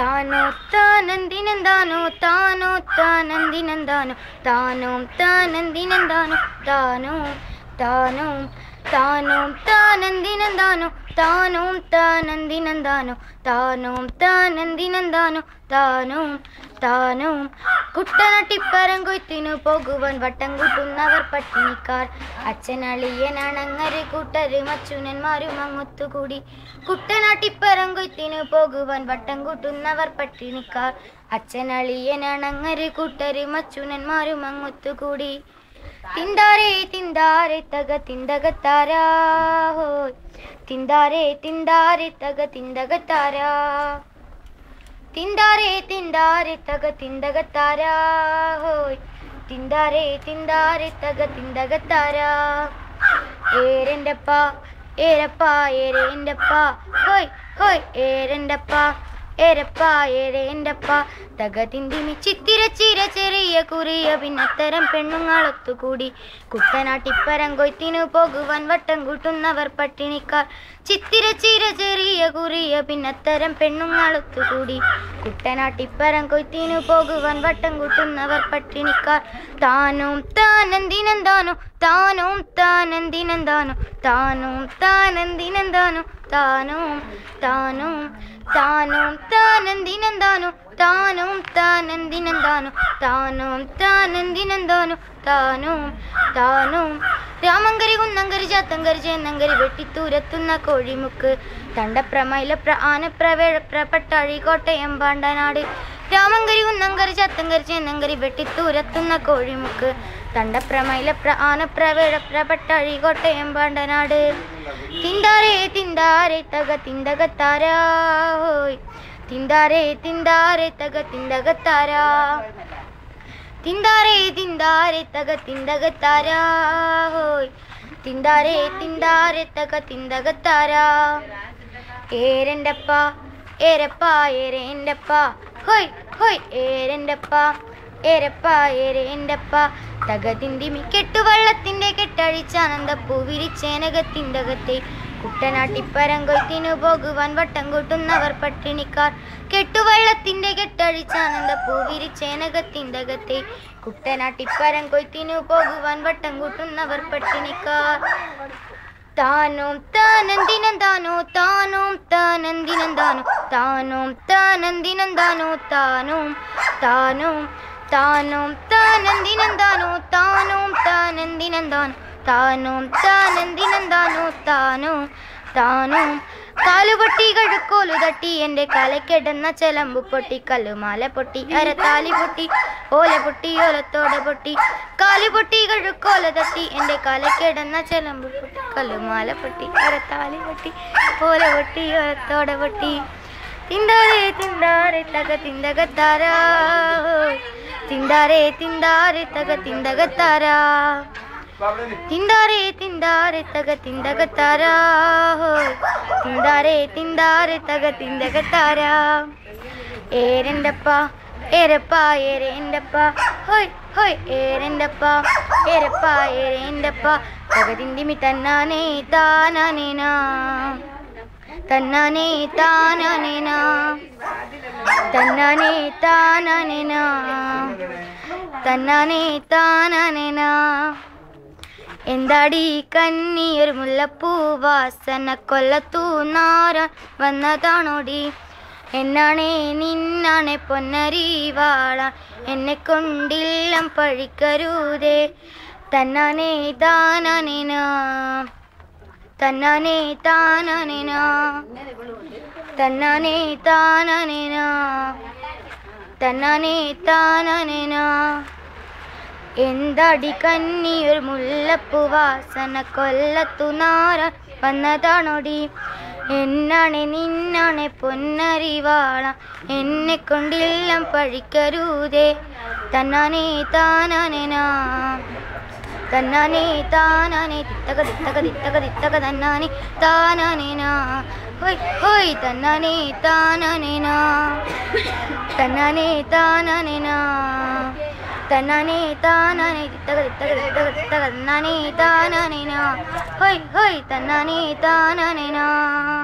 താനോ താനന്ദിനന്താനോ താനോ താനന്ദിനന്താനോ താനോ താനന്ദിനന്താനോ താനോ താനോ താനോ താനന്ദിനന്താനോ താനോ താനന്ദിനന്താനോ താനോ താനന്ദിനന്താനോ താനോ താനോ കുട്ടനാട്ടിപ്പരം കൊയ്ത്തിനു പോകുവാൻ വട്ടം കൂട്ടുന്നവർ പട്ടിണിക്കാർ. അച്ഛനളിയനണങ്ങര് കൂട്ടരും അച്ഛനന്മാരും അങ്ങൊത്തുകൂടി. കുട്ടനാട്ടിപ്പരം കൊയ്ത്തിനു പോകുവാൻ വട്ടം കൂട്ടുന്നവർ പട്ടിണിക്കാർ. അച്ഛനളിയനണങ്ങര് കൂട്ടരും അച്ഛനന്മാരും അങ്ങൊത്തുകൂടി. തിന്താരേ തിന്താരേ തക തിന്തകത്താരാ ഹോയ് തിന്താരേ തിന്താരേ തക തിന്തകത്താരാ തിന്താരേ തിന്താരേ തക തിന്തകത്താരാ ഹോയ് തിന്താരേ തിന്താരേ തക തിന്തകത്താരാ. ഏരൻ്റെപ്പ ഏരപ്പ ഏരേൻ്റെപ്പ ഹോയ് ഹോയ് ഏരൻ്റെപ്പ ഏരപ്പ ഏരേൻ്റെപ്പ തക തിന്തിമി ചിത്തിര ചിര ചെറിയ കുറിയ പിന്നത്തരം പെണ്ണുങ്ങളൊത്തുകൂടി. കുട്ടനാട്ടിപ്പരം കൊയ്ത്തിനു പോകുവാൻ വട്ടം കൂട്ടുന്നവർ പട്ടിണിക്കാർ. ചിത്തിര ചിര ചെറിയ കുറിയ പിന്നത്തരം പെണ്ണുങ്ങളൊത്തുകൂടി. കുട്ടനാട്ടിപ്പരം കൊയ്ത്തിനു പോകുവാൻ വട്ടം കൂട്ടുന്നവർ പട്ടിണിക്കാർ. താനോം താനന്ദിനന്താനോ താനോം താനന്ദിനന്താനോ താനോം താനന്ദിനന്താനോ താനോം താനോം താനോം താനന്ദിനന്താനോ താനോം താനന്ദിനന്താനോ താനോം താനന്ദിനന്താനോ താനോം താനോം. രാമങ്കരി കുന്നങ്കരി ചാത്തങ്കരി ചേന്നങ്കരി വെട്ടിത്തൂരത്തുന്ന കോഴിമുക്ക്. തണ്ടപ്രമൈലപ്ര ആനപ്രവേഴപ്ര പട്ടാഴി കോട്ടയം പാണ്ടനാട്. രാമങ്കരി കുന്നങ്കരി ചാത്തങ്കരി ചേന്നങ്കരി വെട്ടിത്തൂരത്തുന്ന കോഴിമുക്ക്. തണ്ടപ്രമൈലപ്ര ആനപ്രവേഴപ്ര പട്ടാഴി കോട്ടയം പാണ്ടനാട്. തിന്താരേ തിന്താരേ തക തിന്തകത്താരാ ഹോയ് തിന്താരേ തിന്താരേ തക തിന്തകത്താരാ തിന്താരേ തിന്താരേ തക തിന്തകത്താരാ ഹോയ് തിന്താരേ തിന്താരേ തക തിന്തകത്താരാ. ഏരൻ്റെപ്പ ഏരപ്പ ഏരേൻ്റെപ്പ ഹോയ് ഹോയ് ഏരൻ്റെപ്പ ഏരപ്പ ഏരേൻ്റെപ്പ തക തിന്തിമി കെട്ടുവള്ളത്തിൻ്റെ കെട്ടഴിച്ചാനന്ദപ്പൂ വിരിച്ചേനകത്തിൻ്റകത്തെ. കുട്ടനാട്ടിപ്പരം കൊയ്ത്തിനു പോകുവാൻ വട്ടം കൂട്ടുന്നവർ പട്ടിണിക്കാർ. കെട്ടുവള്ളത്തിൻ്റെ കെട്ടഴിച്ചാനന്ദപ്പൂ വിരിച്ചേനകത്തിൻ്റകത്തെ. കുട്ടനാട്ടിപ്പരം കൊയ്ത്തിനു പോകുവാൻ വട്ടം കൂട്ടുന്നവർ പട്ടിണിക്കാർ. താനോം താനന്ദിനന്താനോ താനോം താനന്ദിനന്താനോ താനോം താനന്ദിനന്താനോ താനോം താനോം താനോം താനന്ദിനന്താനോ താനോം താനന്ദിനന്താനോ താനോം താനന്ദിനന്താനോ താനോം താനോം. കാലുപൊട്ടി കഴുക്കോലു തട്ടി എൻ്റെ കലക്കിടന്ന ചെലമ്പു പൊട്ടി. കല്ലുമാല പൊട്ടി അരത്താലി പൊട്ടി ഓല പൊട്ടി ഓലത്തോടെ പൊട്ടി. കാലുപൊട്ടി കഴുക്കോല തട്ടി എൻ്റെ കലക്കിടന്ന ചെലമ്പു പൊട്ടി. കല്ലുമാല പൊട്ടി അരത്താലി പൊട്ടി ഓല പൊട്ടി ഓലത്തോടെ പൊട്ടി. തിന്താരേ തിന്താരേ തക തിന്തകത്താരാ തിന്താരേ തിന്താരേ തക തിന്തകത്താരാ തിന്താരേ തിന്താരേ തക തിന്തകത്താരാ ഹോയ് തിന്താരേ തിന്താരേ തക തിന്തകത്താരാ. ഏരൻ്റെപ്പ ഏരപ്പ ഏരേൻ്റെപ്പ ഹോയ് ഹോയ് ഏരൻ്റെപ്പ ഏരപ്പ ഏരേൻ്റെപ്പ തക തിന്തിമി തന്നാനേ താനാനേനാ തന്നാനേ താനാനേനാ തന്നാനേ താനാനേനാ തന്നാനേ താനാനേനാ. എന്താടി കന്നിയൊരു മുല്ലപ്പൂ വാസന കൊല്ലത്തൂ നാരാൻ വന്നതാണോടി. എന്നാണേ നിന്നാണെ പൊന്നരി വാള എന്നെ കൊണ്ടില്ലം പഴിക്കരുതേ. തന്നാനേ താനാനേനാ തന്നാനേ താനാനേനാ തന്നാനേ താനാനേനാ തന്നാനേ താനാനേനാ. എന്താടി കന്നിയൊരു മുല്ലപ്പൂ വാസന കൊല്ലത്തു നാരാൻ വന്നതാണോടി. എന്നാണെ നിന്നാണെ പൊന്നരിവാള എന്നെ കൊണ്ടില്ലം പഴിക്കരുതേ. തന്നാനേ താനാനേനാ തന്നാനേ താനാനേ തിത്തക തിത്തക തിത്തക തിത്തക തന്നാനേ താനാനേനാ ഹോയ് ഹോയ് തന്നാനേ താനാനേനാ തന്നാനേ താനാനേനാ തന്നാനേ താനാനേ തിത്തക തിത്തക തിത്തക തിത്തക തന്നാനേ താനാനേനാ ഹോയ് ഹോയ് തന്നാനേ താനാനേനാ.